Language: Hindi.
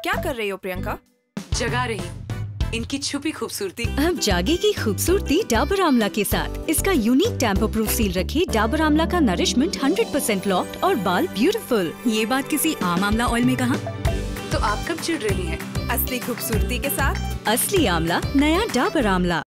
क्या कर रही हो प्रियंका? जगा रही हूँ इनकी छुपी खूबसूरती। अब जागेगी खूबसूरती डाबर आमला के साथ। इसका यूनिक टैम्पर प्रूफ सील रखी डाबर आमला का नरिशमेंट 100% लॉक्ड और बाल ब्यूटीफुल। ये बात किसी आम आमला ऑयल में कहा? तो आप कब चिढ़ रही हैं? असली खूबसूरती के साथ असली आमला, नया डाबर आमला।